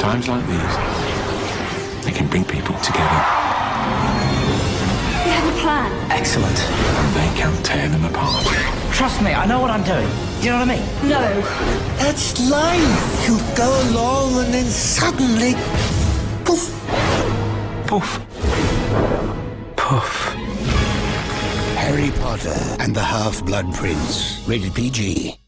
Times like these, they can bring people together. We have a plan. Excellent. And they can tear them apart. Trust me, I know what I'm doing. Do you know what I mean? No. That's life. You go along and then suddenly, poof. Poof. Poof. Harry Potter and the Half-Blood Prince. Rated PG.